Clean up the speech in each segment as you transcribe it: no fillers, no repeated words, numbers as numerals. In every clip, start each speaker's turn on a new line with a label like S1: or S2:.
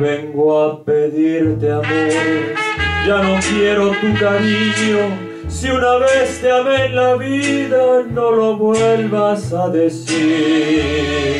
S1: vengo a pedirte amores, ya no quiero tu cariño. Si una vez te amé en la vida, no lo vuelvas a decir.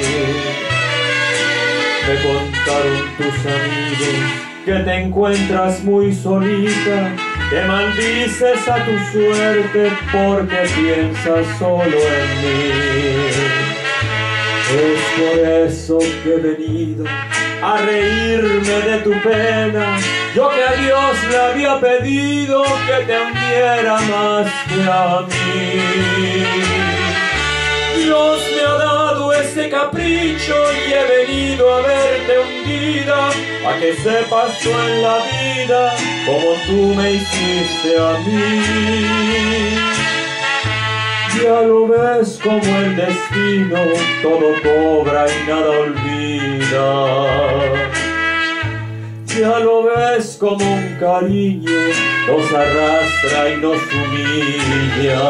S1: Me contaron tus amigos que te encuentras muy solita, que maldices a tu suerte porque piensas solo en mí. Es por eso que he venido a reírme de tu pena, yo que a Dios le había pedido que te hundiera más que a mí. Dios me ha dado ese capricho y he venido a verte hundida, a que sepas tú en la vida como tú me hiciste a mí. Ya lo ves como el destino todo cobra y nada olvida. Ya lo ves como un cariño nos arrastra y nos humilla.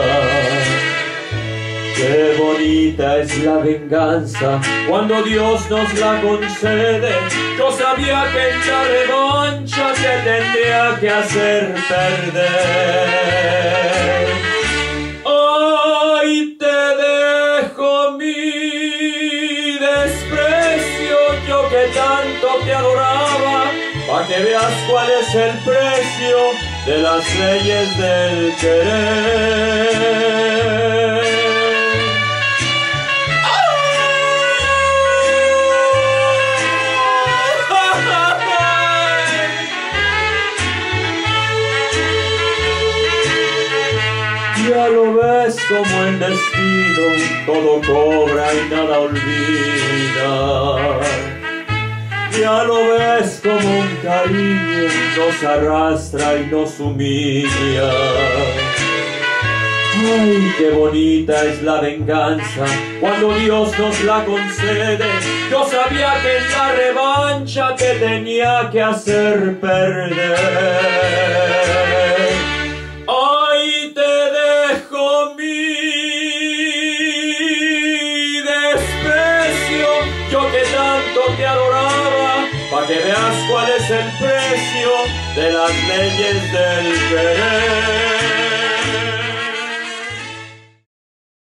S1: Qué bonita es la venganza cuando Dios nos la concede. Yo sabía que en la revancha te tendría que hacer perder. Ay, te dejo mi desprecio, yo que tanto te adoraba, pa' que veas cuál es el precio de las leyes del querer. Ya lo ves como el destino todo cobra y nada olvida. Ya lo ves como un cariño nos arrastra y nos humilla. Ay, qué bonita es la venganza cuando Dios nos la concede. Yo sabía que en la revancha te tenía que hacer perder. Ay, te dejo mi desprecio, yo que tanto te adoraba, pa' que veas cuál es el precio de las leyes del querer.